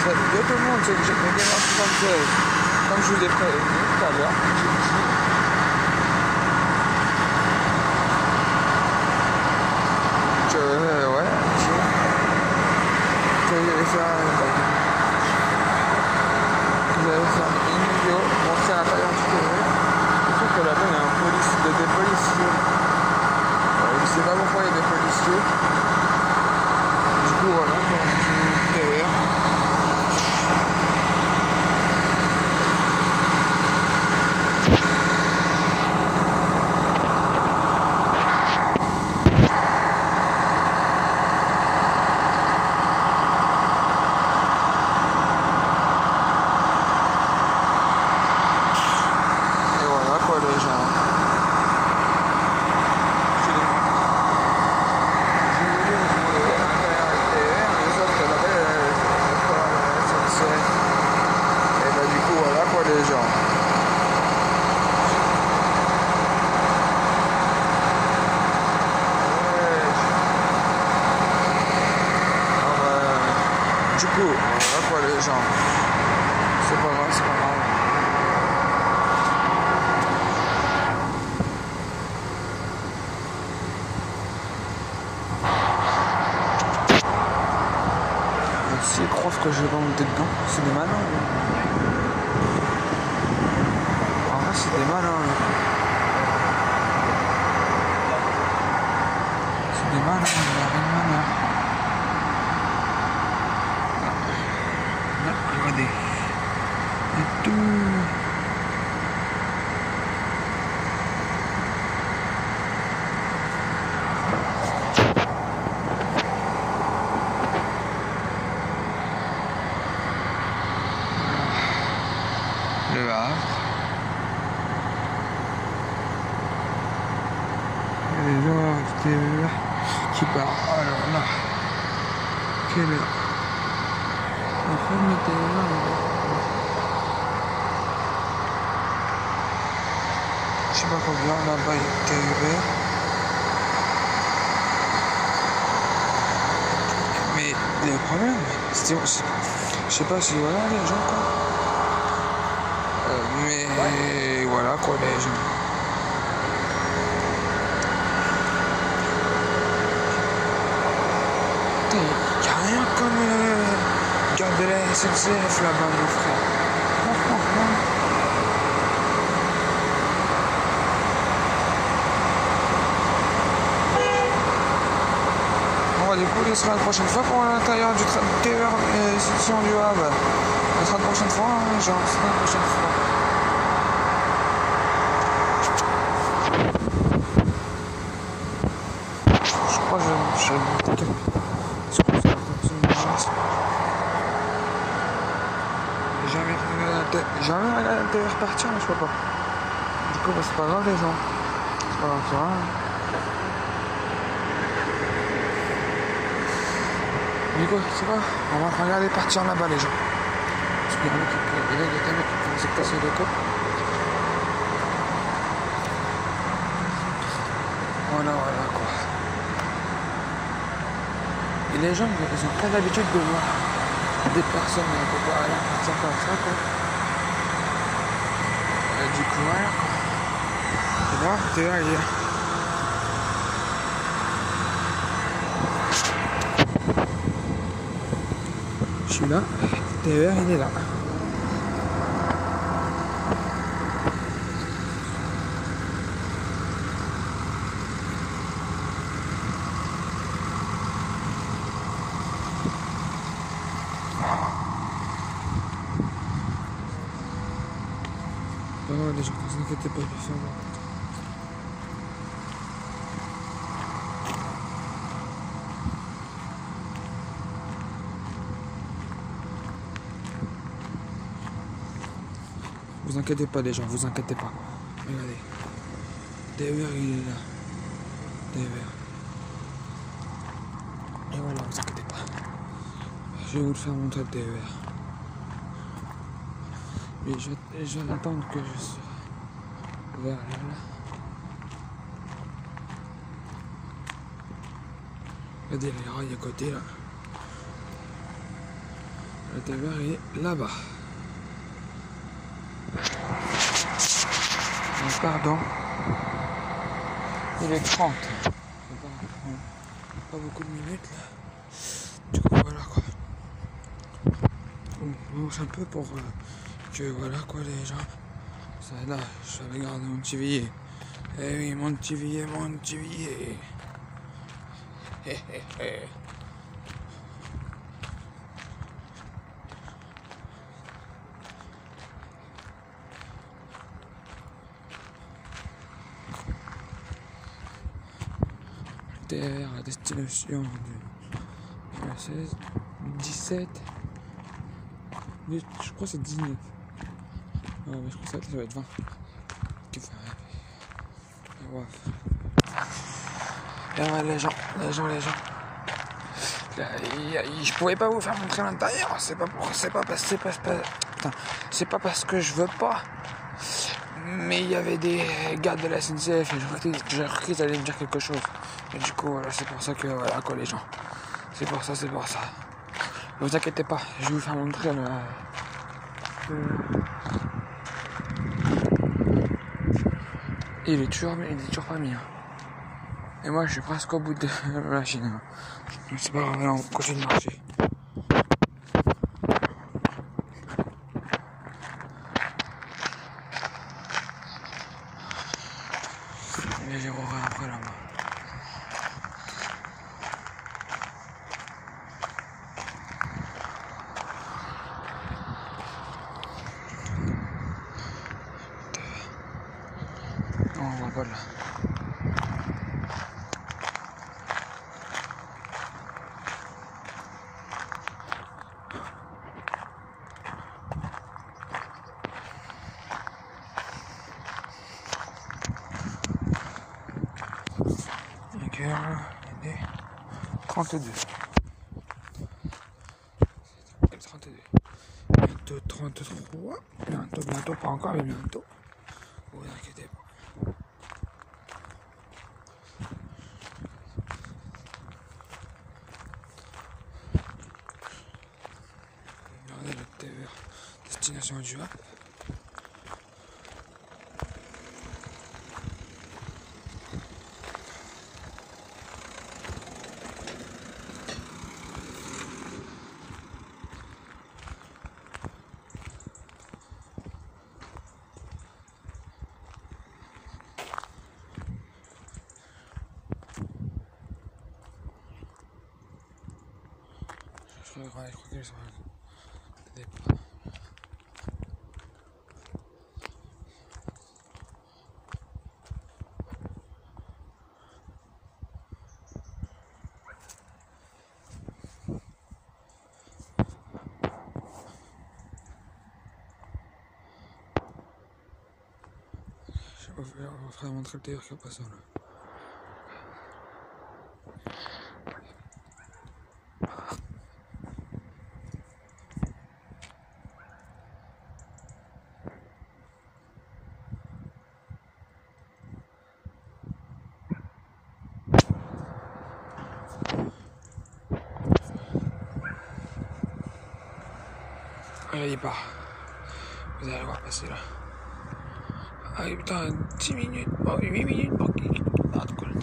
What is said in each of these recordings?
Salut à tout le monde, c'est que j'ai fait Gamer 76. Comme je vous l'ai prévenu tout à l'heure, voilà, vous allez faire une vidéo montrer à l'intérieur du terrain. Sauf que là-bas il y a des policiers. Je sais pas pourquoi il y a des policiers. Du coup voilà, derrière. Du coup, voilà quoi les gens. C'est pas grave, c'est pas grave. S'ils croient que je vais pas monter dedans, c'est des malins. En vrai, c'est des malins. C'est des malins, il n'y a rien de malin. Regardez. Et tout. Le Havre. Et les gens qui part. Alors là. Quelle heure? La femme était là. Je sais pas combien, là-bas il était ouvert. Mais le problème, c'était. Je sais pas si voilà les gens quoi. Mais voilà quoi les gens. Il n'y a rien comme garde de la SNCF là-bas mon frère. Bon du coup il sera la prochaine fois pour l'intérieur du TER section du Havre. Ce sera la prochaine fois, hein, genre c'est la prochaine fois. Je crois que je vais monter jamais à l'intérieur partir, mais je peux pas. Du coup, bah, c'est pas grave les gens. C'est pas grave, c'est rien. Du coup, c'est pas. On va regarder partir là-bas les gens. Parce qu'il y a des mecs qui vont se casser le cop. Voilà quoi. Et les gens, ils ont pas l'habitude de voir des personnes qui ne peuvent pas aller partir comme ça quoi. Et du coup voilà quoi. Et là, t'es là, il y a. Je suis là, TER il est là. Non, les gens, ne vous inquiétez pas, je vais faire moi. Vous inquiétez pas les gens, vous inquiétez pas. Regardez. TER il est là. TER. Et voilà, vous inquiétez pas. Je vais vous le faire montrer le TER. Et je vais attendre que je sois vers là. Regardez les rails à côté là. Le TVR il est là-bas. Pardon. Il est 30. Pas beaucoup de minutes là. Du coup voilà quoi. On mange un peu pour que voilà quoi les gens. Ça là, je vais regarder mon petit billet. Eh oui, mon petit billet, mon petit billet. Hé hé hé. TR à destination du 16, 17, je crois que c'est 19. Ouais, mais je crois que ça va être 20. Ouais. Et ouais, les gens. Je pouvais pas vous faire montrer l'intérieur, c'est pas parce que je veux pas. Mais il y avait des gars de la SNCF et j'ai cru qu'ils allaient me dire quelque chose. Et du coup, voilà, c'est pour ça que, voilà, quoi, les gens. C'est pour ça. Ne vous inquiétez pas, je vais vous faire montrer il est toujours pas mis. Hein. Et moi, je suis presque au bout de la machine. Hein. C'est pas grave, on continue de marcher. Et j'ai rouvert après là-bas. Non, on voit pas là. Et 32. 32. Bientôt 33. Bientôt, pas encore, mais bientôt. Vous inquiétez pas. Regardez le TVR. Destination du Havre. Je crois qu'ils sont des départ. On va faire montrer le TVR qui a passé là. Allez, il part. Vous allez voir passer là. Ah putain, 10 minutes, 8 minutes pour qu'il parte quoi.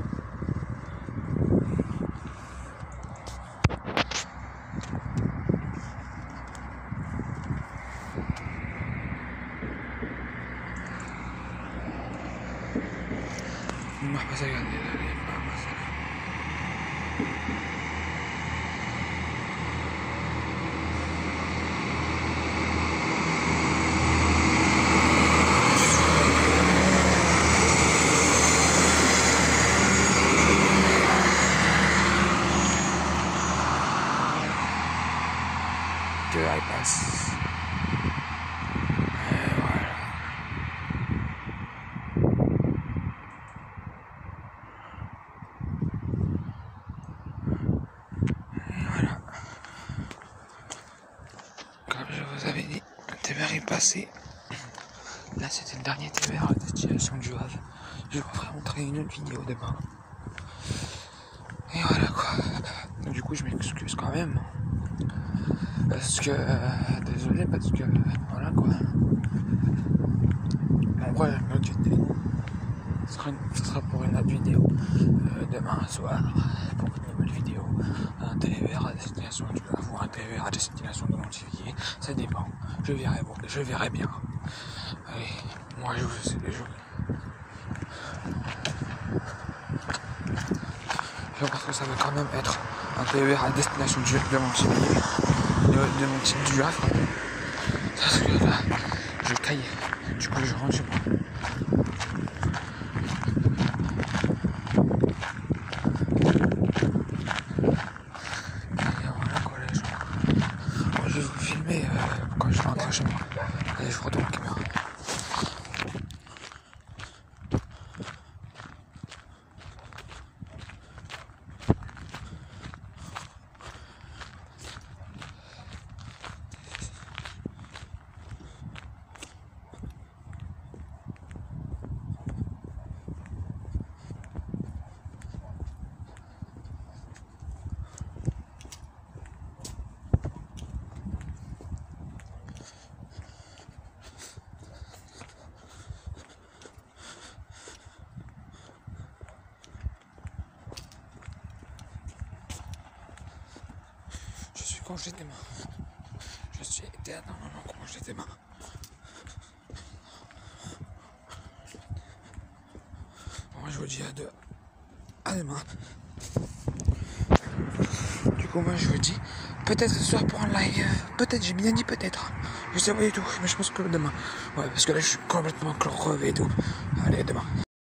On va passer à regarder là, on va passer là. Que il passe. Et voilà. Et voilà. Comme je vous avais dit, le TVR est passé. Là, c'était le dernier TVR à destination du Havre. Je vous ferai montrer une autre vidéo demain. Et voilà quoi. Donc, du coup, je m'excuse quand même. Parce que désolé, parce que voilà quoi. Bon, ouais, une autre vidéo. Ce sera pour une autre vidéo demain soir pour une nouvelle vidéo. Un TER à destination du Havre ou un TER à destination de Montpellier, ça dépend. Je verrai bien. Allez, moi je pense que ça va quand même être un TER à destination de Montpellier, du Havre. Parce que là, je caille. Du coup, je rentre chez moi. Je vais vous filmer quand je rentre chez moi. Allez, je retourne la caméra. Je suis congé demain. Je suis éternellement congé demain. Moi je vous dis à demain. Du coup moi je vous dis peut-être ce soir pour un live. Peut-être, j'ai bien dit peut-être. Je sais pas du tout, mais je pense que demain. Ouais, parce que là je suis complètement crevé et tout. Allez, demain.